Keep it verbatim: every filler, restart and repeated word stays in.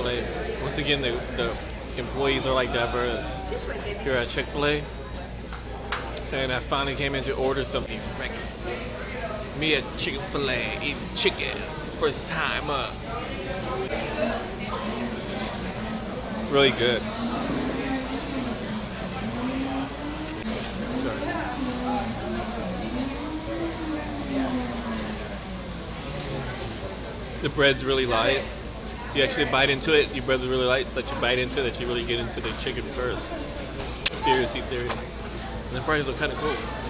Chick-fil-A. Once again, the, the employees are like diverse here at Chick-fil-A. And I finally came in to order something. Me at Chick-fil-A eating chicken. First time up. Really good. The bread's really light. You actually bite into it, your bread's really light, but you bite into it that you really get into the chicken first. Conspiracy theory. And the fries look kind of cool.